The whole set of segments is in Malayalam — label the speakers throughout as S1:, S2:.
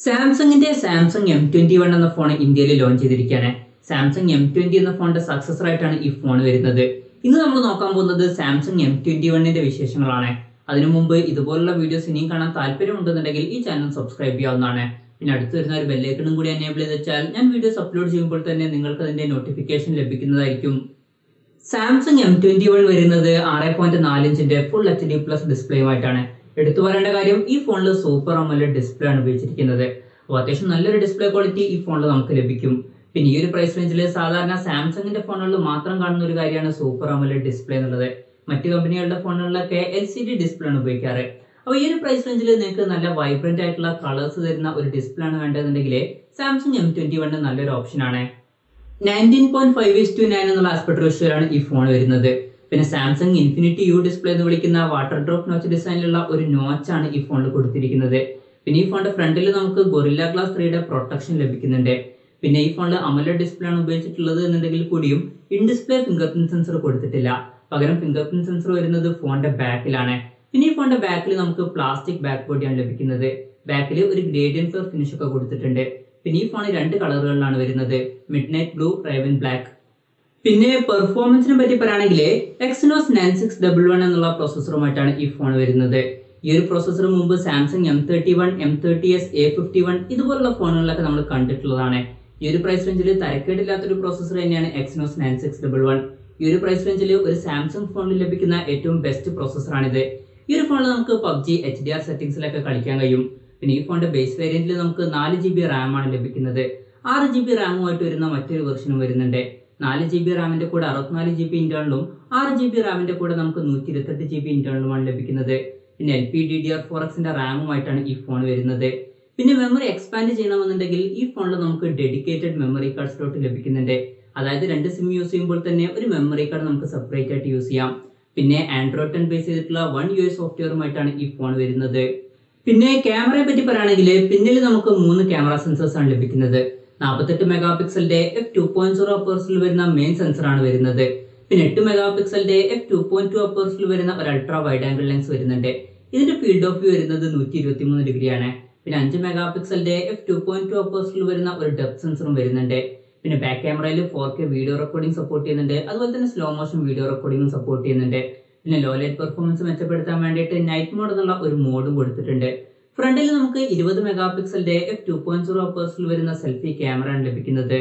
S1: സാംസങ്ങിന്റെ സാംസങ് M21 എന്ന ഫോൺ ഇന്ത്യയിൽ ലോഞ്ച് ചെയ്തിരിക്കുകയാണ്. സാംസങ് M20 എന്ന ഫോണിന്റെ സക്സസർ ആയിട്ടാണ് ഈ ഫോൺ വരുന്നത്. ഇന്ന് നമ്മൾ നോക്കാൻ പോകുന്നത് സാംസങ് M21ന്റെ വിശേഷങ്ങളാണ്. അതിനു മുമ്പ് ഇതുപോലുള്ള വീഡിയോസ് ഇനിയും കാണാൻ താല്പര്യമുണ്ടെന്നുണ്ടെങ്കിൽ ഈ ചാനൽ സബ്സ്ക്രൈബ് ചെയ്യാവുന്നതാണ്. പിന്നെ അടുത്ത് വരുന്ന ഒരു ബെല്ലൈക്കണും കൂടി എനേബിൾ ചെയ്ത് വെച്ചാൽ ഞാൻ വീഡിയോസ് അപ്ലോഡ് ചെയ്യുമ്പോൾ തന്നെ നിങ്ങൾക്ക് അതിന്റെ നോട്ടിഫിക്കേഷൻ ലഭിക്കുന്നതായിരിക്കും. സാംസങ് M21 വരുന്നത് 6.4 ഇഞ്ചിന്റെ ഫുൾ HD+ ഡിസ്പ്ലേയുമായിട്ടാണ്. എടുത്തു പറയേണ്ട കാര്യം, ഈ ഫോണിൽ സൂപ്പർ AMOLED ഡിസ്പ്ലേ ആണ് ഉപയോഗിച്ചിരിക്കുന്നത്. അപ്പോൾ അത്യാവശ്യം നല്ലൊരു ഡിസ്പ്ലേ ക്വാളിറ്റി ഈ ഫോണിൽ നമുക്ക് ലഭിക്കും. പിന്നെ ഈ ഒരു പ്രൈസ് റേഞ്ചിൽ സാധാരണ സാംസങ്ങിന്റെ ഫോണുകളിൽ മാത്രം കാണുന്ന ഒരു കാര്യമാണ് സൂപ്പർ AMOLED ഡിസ്പ്ലേ എന്നുള്ളത്. മറ്റു കമ്പനികളുടെ ഫോണുകളിലൊക്കെ LCD ഡിസ്പ്ലേ ആണ് ഉപയോഗിക്കാറ്. അപ്പോൾ ഈ ഒരു പ്രൈസ് റേഞ്ചിൽ നിങ്ങൾക്ക് നല്ല വൈബ്രന്റ് ആയിട്ടുള്ള കളേഴ്സ് തരുന്ന ഒരു ഡിസ്പ്ലേ ആണ് വേണ്ടതെന്നുണ്ടെങ്കിൽ സാംസങ് M21 നല്ലൊരു ഓപ്ഷനാണ്. 19.5:9 എന്നുള്ള ആസ്പെക്ട് റേഷ്യോയിലാണ് ഈ ഫോൺ വരുന്നത്. പിന്നെ സാംസങ് ഇൻഫിനിറ്റി U ഡിസ്പ്ലേ എന്ന് വിളിക്കുന്ന വാട്ടർ ഡ്രോപ്പ് നോച്ച് ഡിസൈനിലുള്ള ഒരു നോച്ചാണ് ഈ ഫോണിൽ കൊടുത്തിരിക്കുന്നത്. പിന്നെ ഈ ഫോണിന്റെ ഫ്രണ്ടിൽ നമുക്ക് ഗൊറില്ല ഗ്ലാസ് 3യുടെ പ്രൊട്ടക്ഷൻ ലഭിക്കുന്നുണ്ട്. പിന്നെ ഈ ഫോണിൽ AMOLED ഡിസ്പ്ലേ ആണ് ഉപയോഗിച്ചിട്ടുള്ളത് എന്നുണ്ടെങ്കിൽ കൂടിയും in display fingerprint sensor കൊടുത്തിട്ടില്ല. പകരം ഫിംഗർ പ്രിന്റ് സെൻസർ വരുന്നത് ഫോണിന്റെ ബാക്കിലാണ്. പിന്നെ ഈ ഫോണിന്റെ ബാക്കിൽ നമുക്ക് പ്ലാസ്റ്റിക് ബാക്ക് ബോഡിയാണ് ലഭിക്കുന്നത്. ബാക്കിൽ ഒരു ഗ്രേഡിയന്റ് ഫ്ലവർ ഫിനിഷ് ഒക്കെ കൊടുത്തിട്ടുണ്ട്. പിന്നെ ഈ ഫോൺ രണ്ട് കളറുകളിലാണ് വരുന്നത്, midnight blue, raven black. പിന്നെ പെർഫോമൻസിനെ പറ്റി പറയുകയാണെങ്കിൽ Exynos 9611 എന്നുള്ള പ്രോസസ്സറുമായിട്ടാണ് ഈ ഫോൺ വരുന്നത്. ഈ ഒരു പ്രോസസ്സർ മുമ്പ് സാംസങ് M31, M30s, A51 ഇതുപോലുള്ള ഫോണുകളിലൊക്കെ നമ്മൾ കണ്ടിട്ടുള്ളതാണ്. ഈ ഒരു പ്രൈസ് റേഞ്ചിൽ തരക്കേടില്ലാത്തൊരു പ്രോസസ്സർ തന്നെയാണ് Exynos 9611. ഈ ഒരു പ്രൈസ് റേഞ്ചിൽ ഒരു സാംസങ് ഫോണിൽ ലഭിക്കുന്ന ഏറ്റവും ബെസ്റ്റ് പ്രോസസ്സറാണിത്. ഈ ഒരു ഫോണിൽ നമുക്ക് PUBG HDR സെറ്റിംഗ്സിലൊക്കെ കളിക്കാൻ കഴിയും. പിന്നെ ഈ ഫോണിന്റെ ബേസ് വേരിയന്റിൽ നമുക്ക് 4GB RAM ആണ് ലഭിക്കുന്നത്. 6GB റാമുമായിട്ട് വരുന്ന മറ്റൊരു വെർഷനും വരുന്നുണ്ട്. 4GB റാമിന്റെ കൂടെ 64GB ഇന്റേണലും 6GB റാമിന്റെ കൂടെ നമുക്ക് 128GB ഇന്റേണലുമാണ് ലഭിക്കുന്നത്. പിന്നെ LPDDR4Xന്റെ റാമുമായിട്ടാണ് ഈ ഫോൺ വരുന്നത്. പിന്നെ മെമ്മറി എക്സ്പാൻഡ് ചെയ്യണമെന്നുണ്ടെങ്കിൽ ഈ ഫോണിൽ നമുക്ക് ഡെഡിക്കേറ്റഡ് മെമ്മറി കാർഡ് സ്ലോട്ട് ലഭിക്കുന്നുണ്ട്. അതായത് 2 സിം യൂസ് ചെയ്യുമ്പോൾ തന്നെ ഒരു മെമ്മറി കാർഡ് നമുക്ക് സെപ്പറേറ്റ് ആയിട്ട് യൂസ് ചെയ്യാം. പിന്നെ ആൻഡ്രോയിഡ് 10 ബേസ് ചെയ്തിട്ടുള്ള One UI സോഫ്റ്റ്വെയറുമായിട്ടാണ് ഈ ഫോൺ വരുന്നത്. പിന്നെ ക്യാമറയെ പറ്റി പറയുകയാണെങ്കിൽ പിന്നിൽ നമുക്ക് 3 ക്യാമറ സെൻസേഴ്സ് ആണ് ലഭിക്കുന്നത്. 48 മെഗാപിക്സലിന്റെ f2.0 അപ്പേഴ്സിൽ വരുന്ന മെയിൻ സെൻസർ ആണ് വരുന്നത്. പിന്നെ 8 മെഗാപിക്സലിന്റെ f2.2 അപ്പേഴ്സിൽ വരുന്ന ഒരു അൾട്രാ വൈഡ് ആംഗിൾ ലെൻസ് വരുന്നുണ്ട്. ഇതിന്റെ ഫീൽഡ് ഓഫ് വ്യൂ വരുന്നത് 123 ഡിഗ്രിയാണ്. പിന്നെ 5 മെഗാപിക്സലിന്റെ f2.2 അപ്പേഴ്സിൽ വരുന്ന ഒരു ഡെപ്ത് സെൻസറും വരുന്നുണ്ട്. പിന്നെ ബാക്ക് ക്യാമറയിൽ 4K വീഡിയോ റെക്കോർഡിംഗ് സപ്പോർട്ട് ചെയ്യുന്നുണ്ട്. അതുപോലെ തന്നെ സ്ലോ മോഷൻ വീഡിയോ റെക്കോർഡിംഗും സപ്പോർട്ട് ചെയ്യുന്നുണ്ട്. പിന്നെ ലോ ലൈറ്റ് പെർഫോമൻസ് മെച്ചപ്പെടുത്താൻ വേണ്ടിയിട്ട് നൈറ്റ് മോഡ് എന്നുള്ള ഒരു മോഡും കൊടുത്തിട്ടുണ്ട്. ഫ്രണ്ടിൽ നമുക്ക് 20 മെഗാപിക്സലിന്റെ f2.0 അപ്പേഴ്സിൽ വരുന്ന സെൽഫി ക്യാമറ ആണ് ലഭിക്കുന്നത്.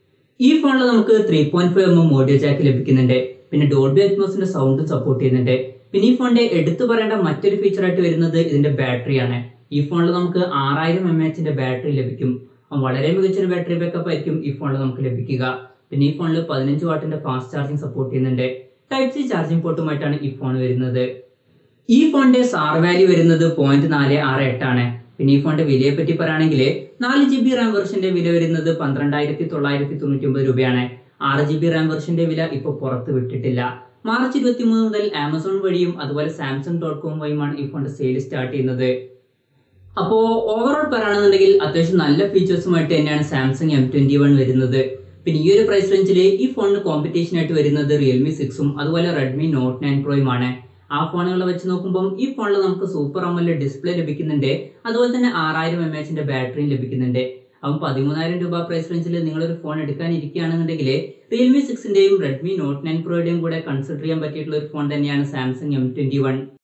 S1: ഈ ഫോണിൽ നമുക്ക് 3.5mm ഓഡിയോ ജാക്ക് ലഭിക്കുന്നുണ്ട്. പിന്നെ ഡോൾബി അറ്റ്മോസിന്റെ സൗണ്ടും സപ്പോർട്ട് ചെയ്യുന്നുണ്ട്. പിന്നെ ഈ ഫോണിന്റെ എടുത്തു പറയേണ്ട മറ്റൊരു ഫീച്ചർ ആയിട്ട് വരുന്നത് ഇതിന്റെ ബാറ്ററിയാണ്. ഈ ഫോണിൽ നമുക്ക് 6000 mAh ബാറ്ററി ലഭിക്കും. വളരെ മികച്ചൊരു ബാറ്ററി ബാക്കപ്പ് ആയിരിക്കും ഈ ഫോണിൽ നമുക്ക് ലഭിക്കുക. പിന്നെ ഈ ഫോണിൽ 15 വാട്ടിന്റെ ഫാസ്റ്റ് ചാർജിങ് സപ്പോർട്ട് ചെയ്യുന്നുണ്ട്. Type-C ചാർജിംഗ് പോർട്ടുമായിട്ടാണ് ഈ ഫോൺ വരുന്നത്. ഈ ഫോണിന്റെ SAR വാല്യൂ വരുന്നത് 0.468 ആണ്. പിന്നെ ഈ ഫോണിന്റെ വിലയെ പറ്റി പറയുകയാണെങ്കിൽ 4GB റാം വെർഷന്റെ വില വരുന്നത് 12,999 രൂപയാണ്. 6GB റാം വെർഷന്റെ വില ഇപ്പോൾ പുറത്ത് വിട്ടിട്ടില്ല. മാർച്ച് 23 മുതൽ ആമസോൺ വഴിയും അതുപോലെ Samsung.com വഴിയുമാണ് ഈ ഫോണിന്റെ സെയിൽ സ്റ്റാർട്ട് ചെയ്യുന്നത്. അപ്പോൾ ഓവറോൾ പറയുകയാണെന്നുണ്ടെങ്കിൽ അത്യാവശ്യം നല്ല ഫീച്ചേഴ്സുമായിട്ട് തന്നെയാണ് സാംസങ് M21 വരുന്നത്. പിന്നെ ഈ ഒരു പ്രൈസ് റേഞ്ചിൽ ഈ ഫോണിന് കോമ്പറ്റീഷൻ ആയിട്ട് വരുന്നത് Realme 6ഉം അതുപോലെ Redmi Note 9 Proയും ആണ്. ആ ഫോണുകളെ വെച്ച് നോക്കുമ്പോൾ ഈ ഫോണിൽ നമുക്ക് സൂപ്പർ AMOLED ഡിസ്പ്ലേ ലഭിക്കുന്നുണ്ട്. അതുപോലെ തന്നെ 6000 mAh ബാറ്ററിയും ലഭിക്കുന്നുണ്ട്. അപ്പം 13,000 രൂപ പ്രൈസ് റേഞ്ചിൽ നിങ്ങളൊരു ഫോൺ എടുക്കാനിരിക്കുകയാണെന്നുണ്ടെങ്കിൽ Realme 6ന്റെയും Redmi Note 9 Proയുടെയും കൂടെ കൺസിഡർ ചെയ്യാൻ പറ്റിയിട്ടുള്ള ഒരു ഫോൺ തന്നെയാണ് സാംസങ് M21.